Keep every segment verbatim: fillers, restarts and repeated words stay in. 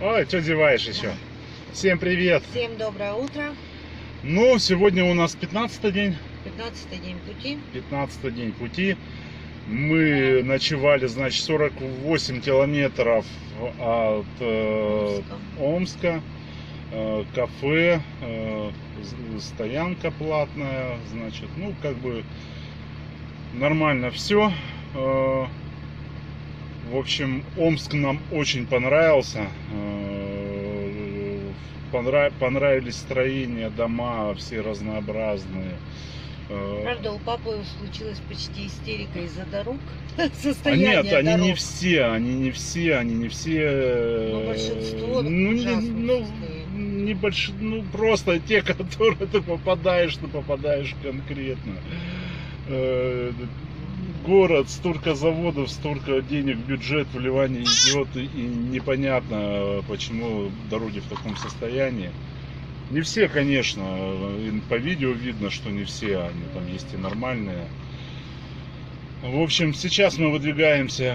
Ой, что зеваешь еще? Всем привет! Всем доброе утро. Ну, сегодня у нас пятнадцатый день. пятнадцатый день пути. пятнадцатый день пути. Мы ночевали, значит, сорок восемь километров от э, Омска. Э, кафе, э, стоянка платная, значит, ну, как бы нормально все. Э, в общем, Омск нам очень понравился. Э, понрав, понравились строения, дома все разнообразные. Правда, у папы случилась почти истерика из-за дорог. Состояние Нет, они дорог. не все, они не все, они не все. Но большинство, ну, не, ну, не больш... ну, просто те, которые ты попадаешь, ты попадаешь конкретно. Город, столько заводов, столько денег в бюджет вливания идет, и непонятно, почему дороги в таком состоянии. Не все, конечно, по видео видно, что не все, они там есть и нормальные. В общем, сейчас мы выдвигаемся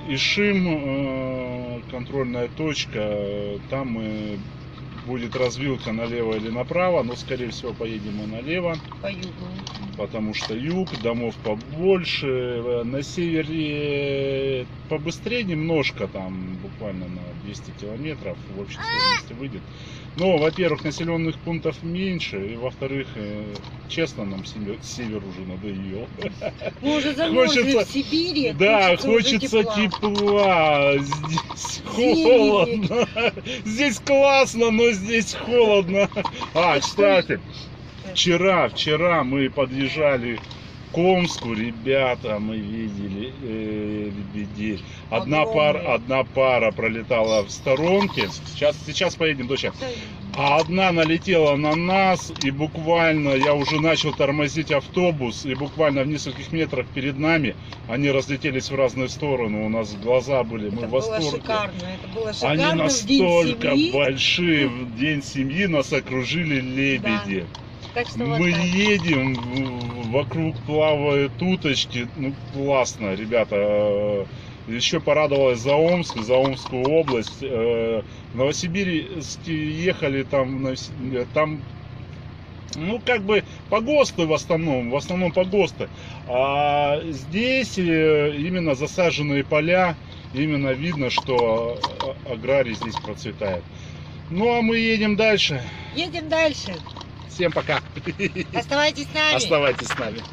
Ишим, контрольная точка, там мы, будет развилка налево или направо, но скорее всего поедем мы налево. По югу. Потому что юг, домов побольше, на севере побыстрее немножко, там буквально на двести километров в общей сложности выйдет. Но, во-первых, населенных пунктов меньше, и во-вторых, честно, нам север уже надоел. Мы уже замерзли в Сибири. Да, хочется тепла. Здесь холодно. Здесь классно, но здесь холодно. А, кстати, вчера, вчера мы подъезжали к Омску, ребята, мы видели э, лебедей. Одна пара, одна пара пролетала в сторонке. Сейчас, сейчас поедем, доча. А одна налетела на нас, и буквально я уже начал тормозить автобус, и буквально в нескольких метрах перед нами они разлетелись в разные стороны. У нас глаза были, мы это в восторге. Было шикарно. Это было шикарно. Они настолько большие, в день семьи нас окружили лебеди. Да. Так что мы вот едем, вокруг плавают уточки, ну классно, ребята. Еще порадовалась за Омск, за Омскую область. В Новосибирске ехали там, там, ну как бы погосты в основном, в основном погосты. А здесь именно засаженные поля, именно видно, что аграрий здесь процветает. Ну а мы едем дальше. Едем дальше. Всем пока. Оставайтесь с нами. Оставайтесь с нами.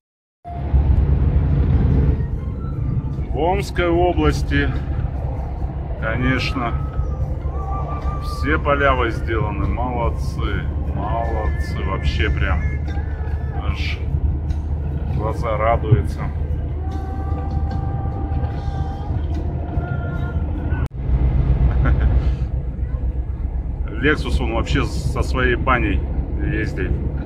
В Омской области, конечно, все поля возделаны. Молодцы. Молодцы. Вообще прям аж глаза радуются. Lexus, он вообще со своей баней ездит.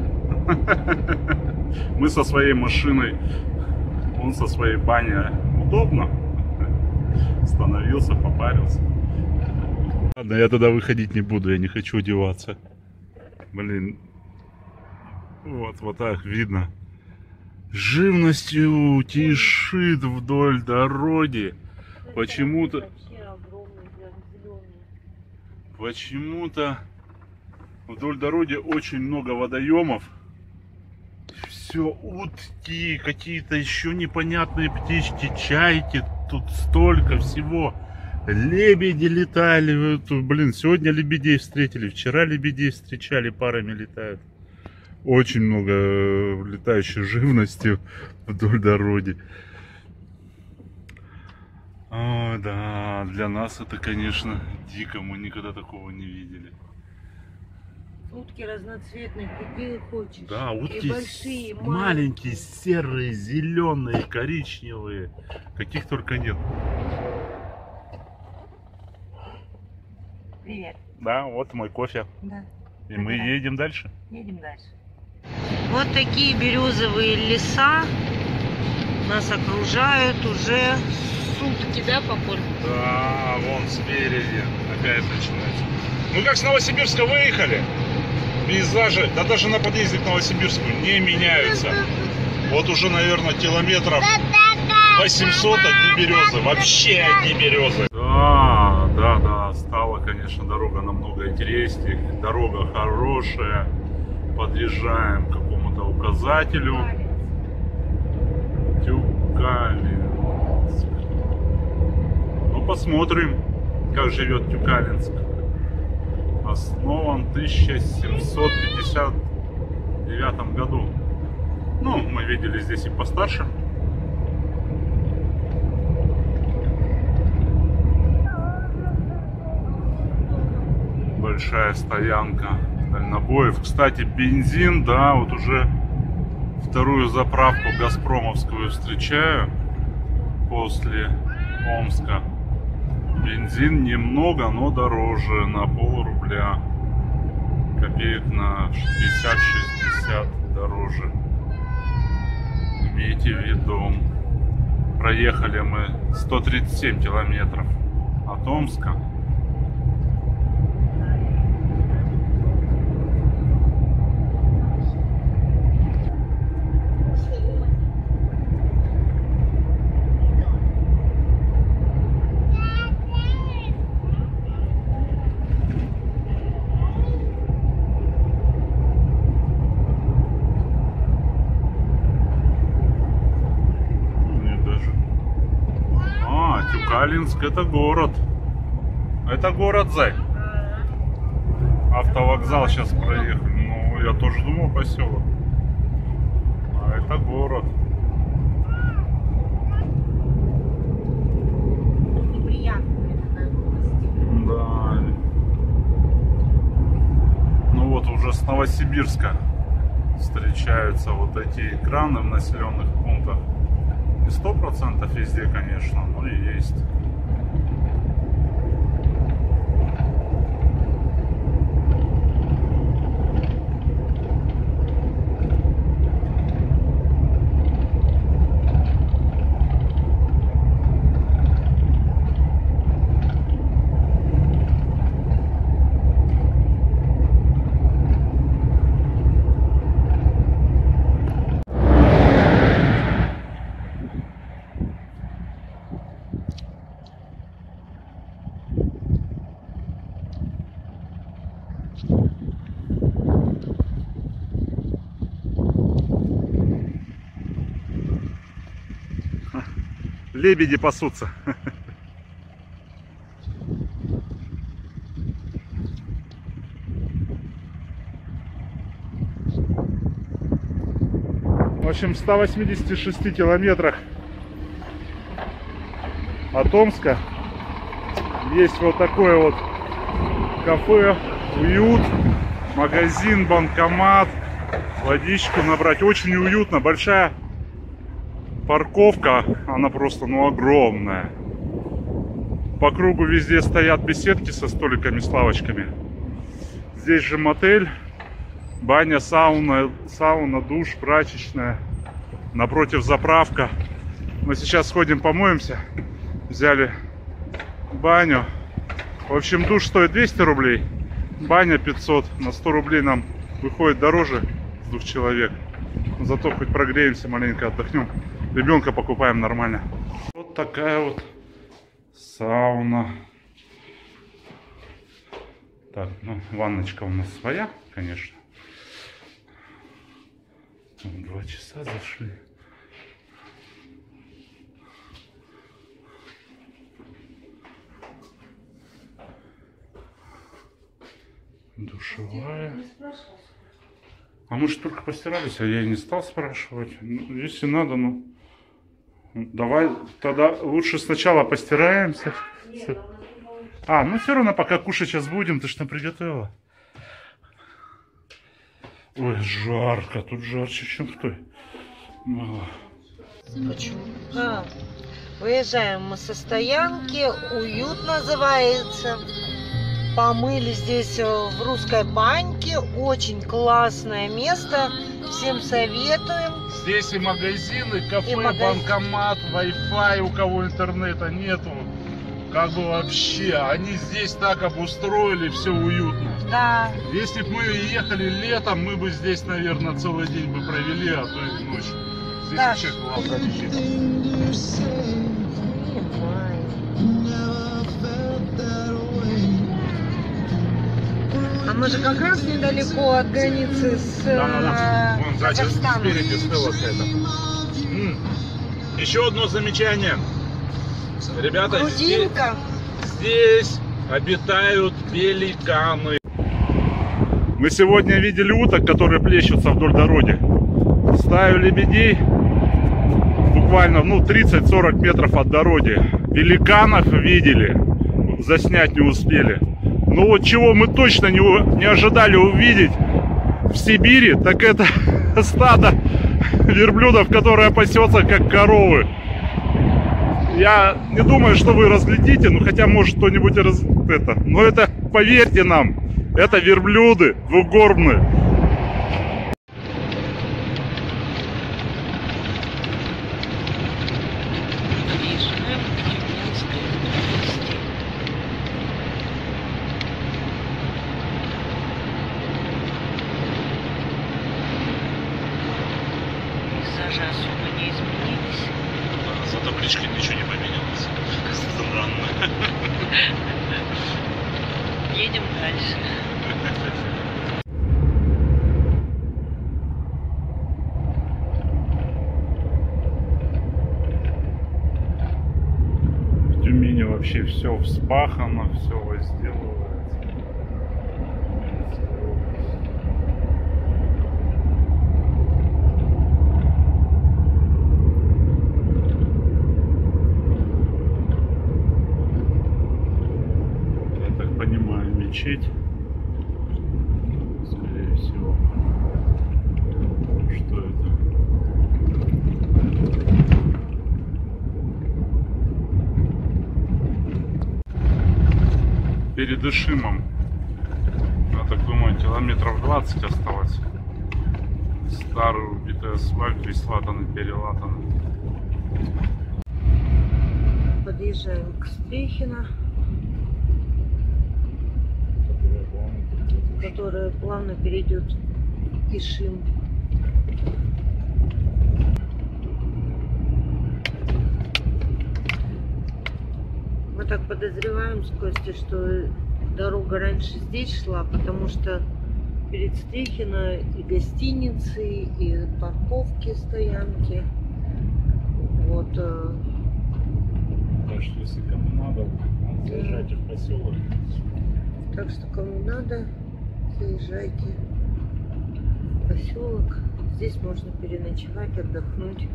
Мы со своей машиной, он со своей баней. Удобно. Остановился, попарился. Ладно, я тогда выходить не буду, я не хочу одеваться. Блин. Вот, вот так видно. Живностью тишит вдоль дороги. Почему-то... Почему-то вдоль дороги очень много водоемов. Все утки, какие-то еще непонятные птички, чайки. Тут столько всего. Лебеди летали. Блин, сегодня лебедей встретили. Вчера лебедей встречали, парами летают. Очень много летающей живности вдоль дороги. О, да, для нас это, конечно, дико. Мы никогда такого не видели. Утки разноцветные, какие хочешь. Да, утки и большие, маленькие, маленькие, серые, зеленые, коричневые. Каких только нет. Привет. Да, вот мой кофе. Да. И да, мы да. едем дальше. Едем дальше. Вот такие березовые леса нас окружают уже сутки, да, папуль? Да, вон спереди опять начинается. Мы как с Новосибирска выехали, пейзажи, да даже на подъезде к Новосибирску не меняются. Вот уже, наверное, километров восемьсот одни березы, вообще одни березы. Да, да, да, стало стала, конечно, дорога намного интереснее. Дорога хорошая. Подъезжаем к какому-то указателю. Тюкалинск. Ну, посмотрим, как живет Тюкалинск. Основан в тысяча семьсот пятьдесят девятом году. Ну, мы видели здесь и постарше. Большая стоянка дальнобоев. Кстати, бензин, да, вот уже вторую заправку газпромовскую встречаю после Омска. Бензин немного, но дороже, на пол рубля. Копеек на пятьдесят-шестьдесят дороже. Имейте в виду. Проехали мы сто тридцать семь километров от Омска. Тюкалинск — это город. Это город, зай. Автовокзал сейчас проехали. Ну, я тоже думал поселок. А это город. Неприятная такая новость. Да. Ну вот уже с Новосибирска встречаются вот эти экраны в населенных пунктах. Не сто процентов везде, конечно, но и есть. Лебеди пасутся. В общем, в ста восьмидесяти шести километрах от Омска есть вот такое вот кафе, уют, магазин, банкомат, водичку набрать. Очень уютно, большая парковка, она просто, ну, огромная. По кругу везде стоят беседки со столиками, с лавочками. Здесь же мотель, баня, сауна, сауна, душ, прачечная. Напротив заправка. Мы сейчас сходим, помоемся. Взяли баню. В общем, душ стоит двести рублей, баня пятьсот. На сто рублей нам выходит дороже с двух человек. Зато хоть прогреемся, маленько отдохнем. Ребенка покупаем нормально. Вот такая вот сауна. Так, ну, ванночка у нас своя, конечно. Два часа зашли. Душевая. А мы же только постирались, а я и не стал спрашивать. Ну, если надо, ну... Давай тогда лучше сначала постираемся. Нет, а, ну все равно пока кушать сейчас будем, ты что приготовила? Ой, жарко, тут жарче, чем в той. Почему? А, выезжаем мы со стоянки, уют называется. Помыли здесь в русской баньке, очень классное место, всем советуем. Здесь и магазины, кафе, и магаз... банкомат, Wi-Fi, у кого интернета нету. Как бы вообще, они здесь так обустроили, все уютно. Да. Если бы мы ехали летом, мы бы здесь, наверное, целый день бы провели, а то и ночь. Здесь Да. вообще классно. мы же как раз недалеко от границы с Да, да, да. э, Вон сзади, Казахстаном. спереди стела какая-то. М. Еще одно замечание. Ребята, здесь, Грудинка. здесь обитают пеликаны. Мы сегодня видели уток, которые плещутся вдоль дороги. Стаю лебедей буквально ну, тридцать-сорок метров от дороги. Пеликанов видели, заснять не успели. Но вот чего мы точно не, не ожидали увидеть в Сибири, так это стадо верблюдов, которое пасется как коровы. Я не думаю, что вы разглядите, ну хотя может кто-нибудь раз... это. Но это, поверьте нам, это верблюды двухгорбные. Пейзажи особо не изменились. За табличкой ничего не поменялось. Странно. Едем дальше. В Тюмени вообще все вспахано, все возделывается. Мечеть, скорее всего. Что это? Перед Ишимом, я так думаю, километров двадцать осталось. Старый убитый асфальт, весь латанный, перелатанный. Подъезжаем к Стрехино, которая плавно перейдет в Ишим. Мы так подозреваем с Костей, что дорога раньше здесь шла, потому что перед Стрехино и гостиницы, и парковки, стоянки. Вот. Так что если кому надо, заезжайте в поселок. Так что кому надо, заезжайте в поселок. Здесь можно переночевать, отдохнуть.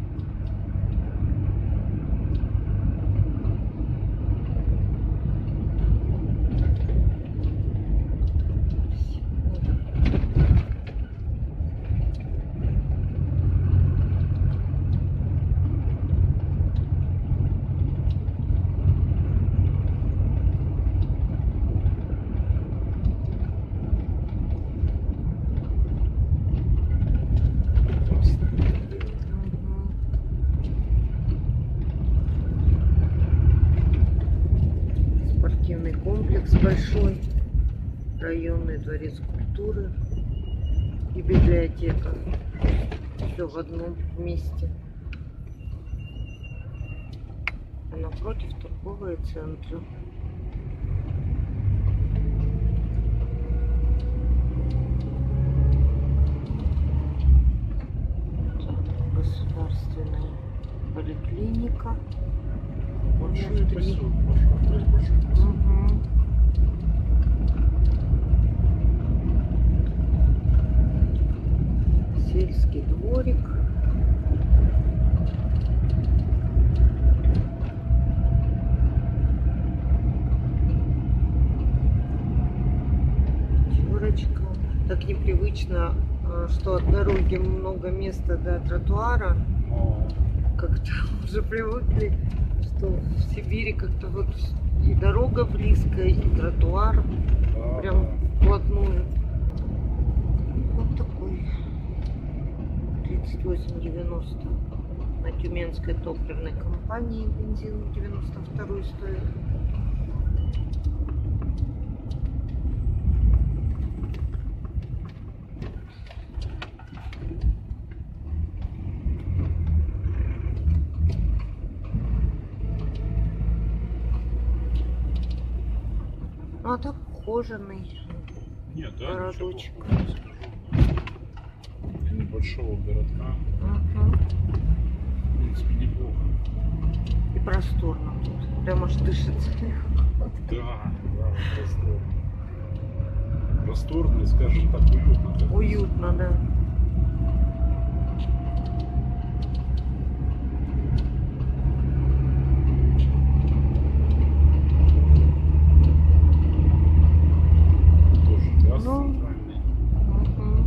Комплекс большой, районный дворец культуры и библиотека. Все в одном месте. А напротив торговые центры. Государственная поликлиника. Большой поселок, большой, большой поселок. Угу. Сельский дворик. Пятерочка. Так непривычно, что от дороги много места до тротуара. Как-то уже привыкли, что в Сибири как-то вот и дорога близко, и тротуар прям вплотную. Вот такой тридцать восемь девяносто на Тюменской топливной компании бензин девяносто второй стоит. Ну а так ухоженный, Нет, да, городочек. ничего плохого не скажу, да. Для небольшого городка, Ага. в принципе, неплохо. И просторно тут. Прям аж дышится. Да, да, просторно. Просторно и, скажем так, уютно. как Уютно, да. Тоже газ Ну. центральный. Мгм.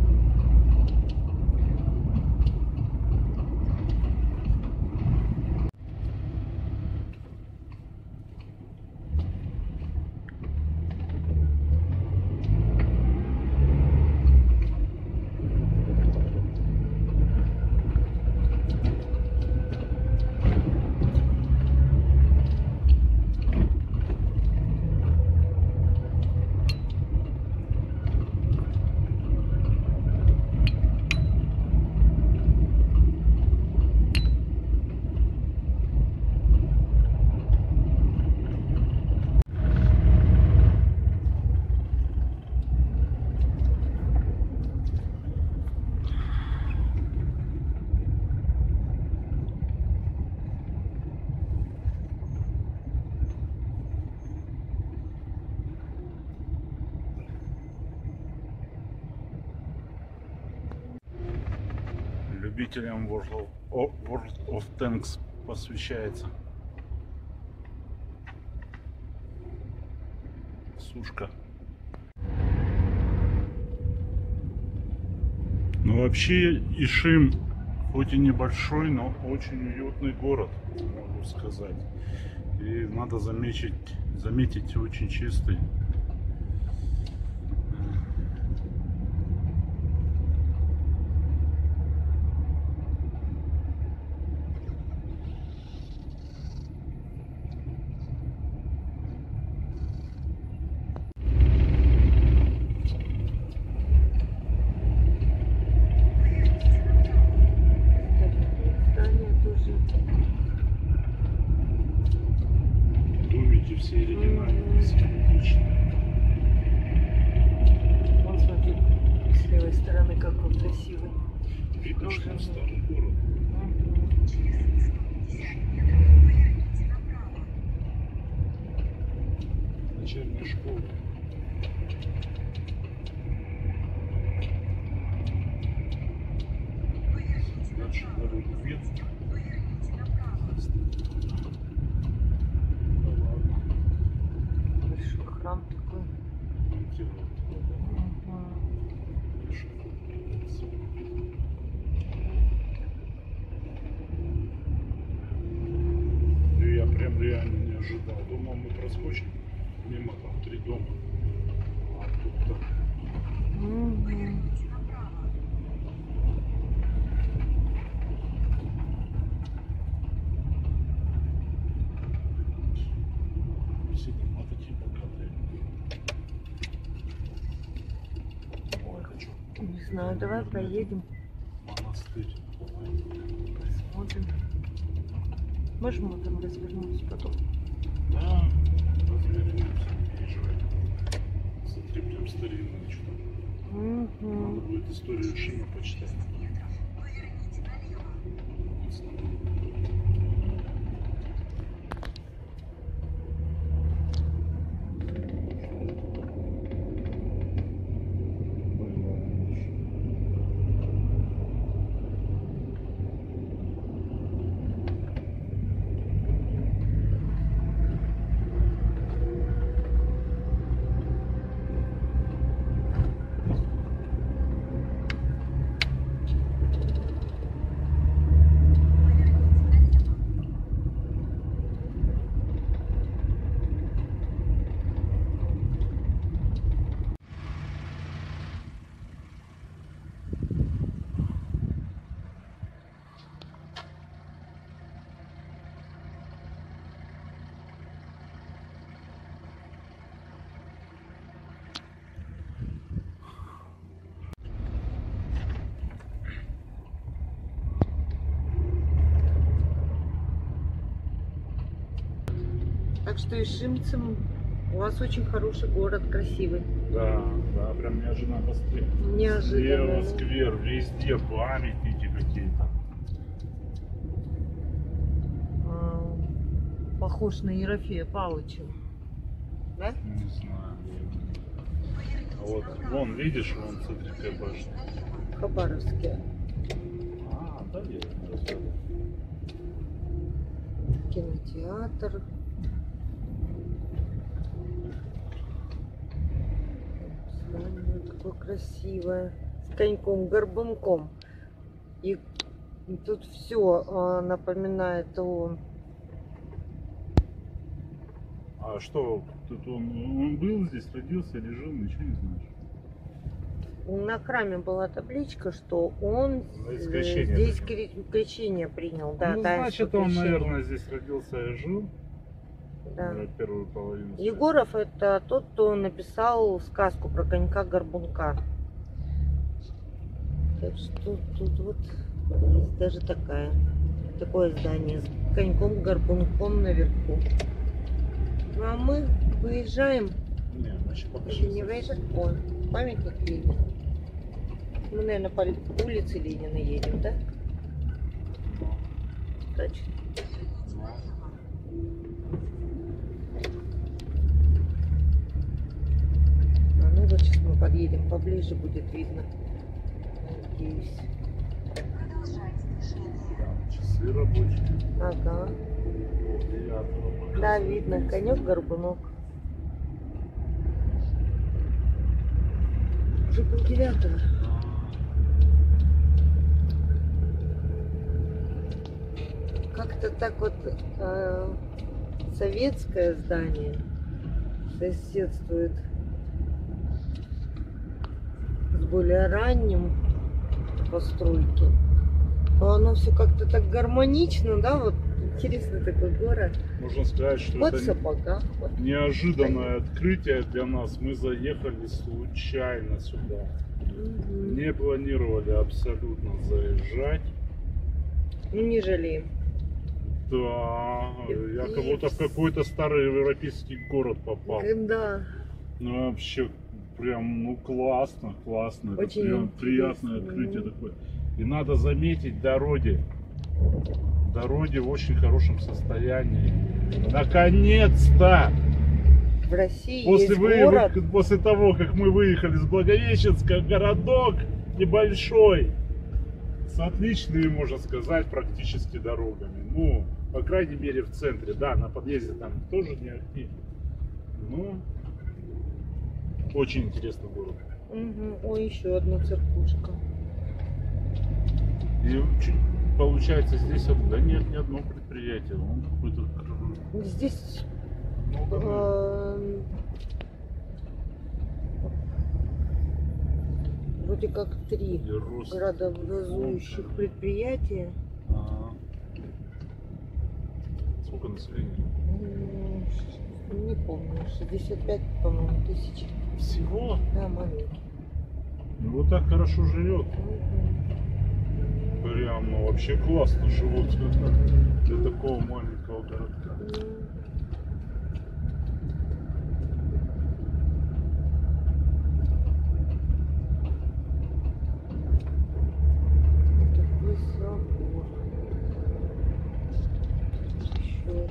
Любителям World of, о, World of Tanks посвящается. Сушка. Ну вообще Ишим хоть и небольшой, но очень уютный город, могу сказать. И надо заметить, заметить очень чистый. Здание тоже. Домики все оригинальные, симпатичные. Вон, смотри, с левой стороны какой красивый. Видно, что Тоже. старый город. Мгм. Начальная школа. Дальше дороги нет. Да ладно. Большой храм такой. Монтировал. Мгм. Пешеход двигается. И я прям реально не ожидал. Думал, мы проскочим мимо там три дома. А тут так. Мгм. Все дома такие богатые. Ой, хочу. Не знаю, давай проедем, Монастырь. посмотрим. Можем мы там развернуться потом? Да, развернемся, не переживай. Смотри, прям старинное что-то. Надо Мгм. будет историю Шима почитать. Так что ишимцам У вас очень хороший город, красивый. Да, да, прям неожиданно посмотри. Неожиданно. Слева сквер, везде памятники какие-то. А, похож на Ерофея Павловича. Да? Не знаю. А вот, вон, видишь, вон, смотри, какая башня. Хабаровске. А, да, я не рассказывал. Кинотеатр. Здание какое красивое. С коньком-горбунком. И тут все напоминает о... А что, тут он, он был здесь, родился или жил, ничего не знаешь? На храме была табличка, что он Ну, э, из крещения здесь принял. кре- крещение принял. Да, Ну, таинство значит, он, крещения. наверное, здесь родился и жил. Да. Наверное, первую половину. своей Егоров это тот, кто написал сказку про конька-горбунка. Так что тут вот есть даже такая, такое здание с коньком-горбунком наверху. Ну а мы выезжаем. Не, мы еще пока Или не выезжаем? О, памятник Ленина. Мы, наверное, по улице Ленина едем, да? Точно. А ну вот сейчас мы подъедем поближе, будет видно. Надеюсь. Да, часы рабочие. Ага. Девятого пока. Да, видно. Конек-горбунок. Уже полдевятого. Как-то так вот э, советское здание соседствует с более ранним постройки. Но оно все как-то так гармонично, да, вот интересный такой город. Можно сказать, что Вот в это сапогах. Вот. неожиданное открытие для нас. Мы заехали случайно сюда. Мгм. Не планировали абсолютно заезжать. Ну не жалеем. Да, И- я и как будто в какой-то старый европейский город попал. Да. Ну вообще прям, ну классно, классно. Это Очень прям интересно. приятное открытие Мгм. такое. И надо заметить, дороги. Дороги в очень хорошем состоянии. Наконец-то! В России После, есть вы- город. вы- после того, как мы выехали с Благовещенска, городок небольшой, с отличными, можно сказать, практически дорогами. Ну, по крайней мере, в центре. Да, на подъезде там тоже не актив. Ну, очень интересный город. Мгм. Ой, еще одна церквушка. И чуть- получается, здесь вот, да нет ни одного предприятия. Он какой-то... кр- Здесь много, эм, вроде как три и рост. градообразующих предприятия. Ага. Сколько населения? М, Не помню, шестьдесят пять, по-моему, тысяч. Всего? Да, маленький. Ну вот так хорошо живет. Мгм. Прям, ну вообще классно живут для такого маленького городка. М. Такой собор. Еще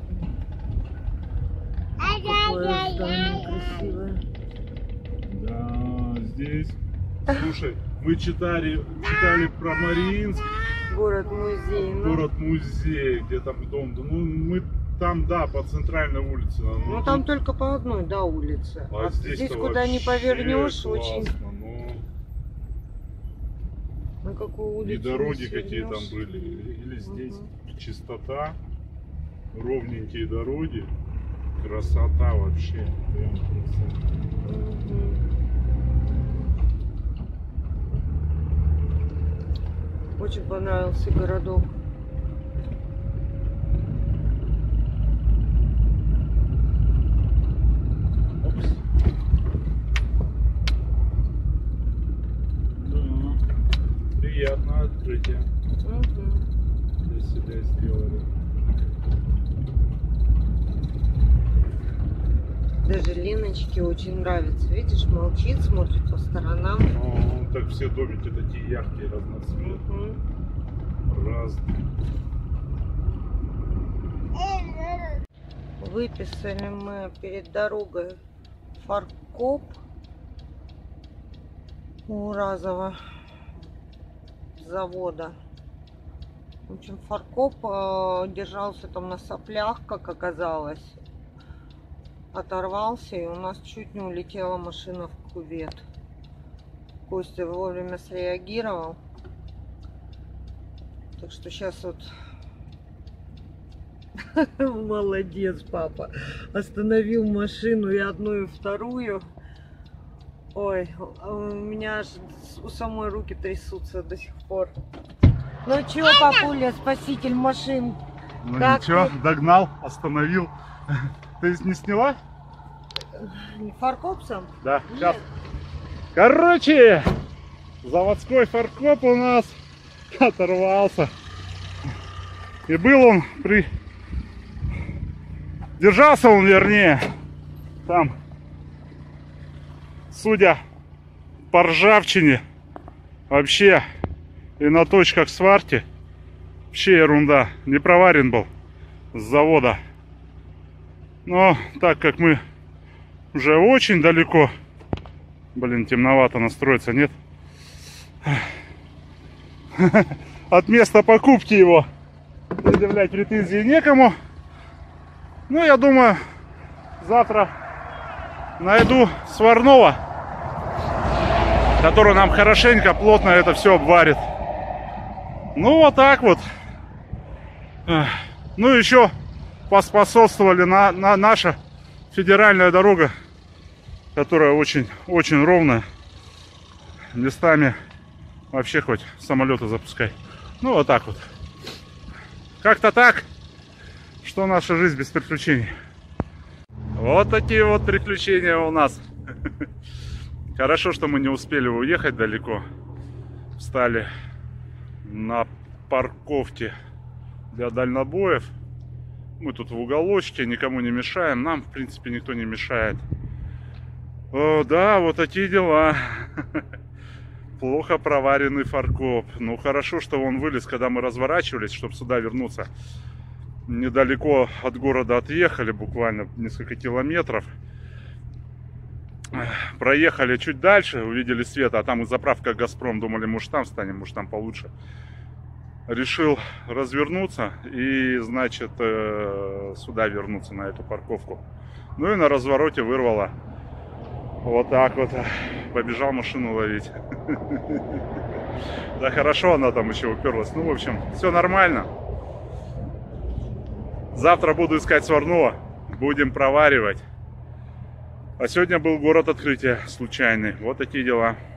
одно. Какое здание красивое. Да, здесь. Слушай, мы читали, читали про Мариинск, Город-музей. ну. город-музей, где там дом. Ну, мы там, да, по центральной улице. Ну там только по одной, да, улице. а А здесь, здесь-то куда ни вообще повернешь, классно, очень. ну. На какую И улицу дороги не какие там свернешь. были. Или здесь Мгм. чистота, ровненькие дороги. Красота вообще. Прям красота. Мгм. Очень понравился городок. Опс. Да, приятное открытие Мгм. для себя сделали. даже Леночке очень нравится. Видишь, молчит, смотрит по сторонам. Ну, так все домики такие яркие, разноцветные. Угу. Разные. Выписали мы перед дорогой фаркоп у Разова завода. В общем, фаркоп э, держался там на соплях, как оказалось. Оторвался, и у нас чуть не улетела машина в кювет. Костя вовремя среагировал. Так что сейчас вот... Молодец, папа. Остановил машину и одну, и вторую. Ой, у меня аж у самой руки трясутся до сих пор. Ну чё, папуля, спаситель машин? Ну как ничего, ты? догнал, остановил. Ты не сняла? Фаркоп сам? Да, сейчас. Короче, заводской фаркоп у нас оторвался. И был он при... Держался он, вернее, там, судя по ржавчине, вообще и на точках сварки, вообще ерунда, не проварен был с завода. Но так как мы уже очень далеко, блин, темновато настроиться, нет? От места покупки его предъявлять претензии некому. Ну, я думаю, завтра найду сварного, который нам хорошенько, плотно это все обварит. Ну, вот так вот. Ну, еще поспособствовали на, на наша федеральная дорога, которая очень, очень ровная. Местами вообще хоть самолеты запускай. Ну, вот так вот. Как-то так. Что наша жизнь без приключений. Вот такие вот приключения у нас. Хорошо, что мы не успели уехать далеко. Встали на парковке для дальнобоев. Мы тут в уголочке, никому не мешаем. Нам, в принципе, никто не мешает. О, да, вот такие дела. Плохо проваренный фаркоп. Ну, хорошо, что он вылез, когда мы разворачивались, чтобы сюда вернуться. Недалеко от города отъехали, буквально несколько километров. Проехали чуть дальше, увидели свет, а там и заправка Газпром. Думали, может там встанем, может там получше. Решил развернуться и, значит, сюда вернуться, на эту парковку. Ну и на развороте вырвало. Вот так вот. Побежал машину ловить. Да хорошо она там еще уперлась. Ну, в общем, все нормально. Завтра буду искать сварного. Будем проваривать. А сегодня был город открытия случайный. Вот такие дела.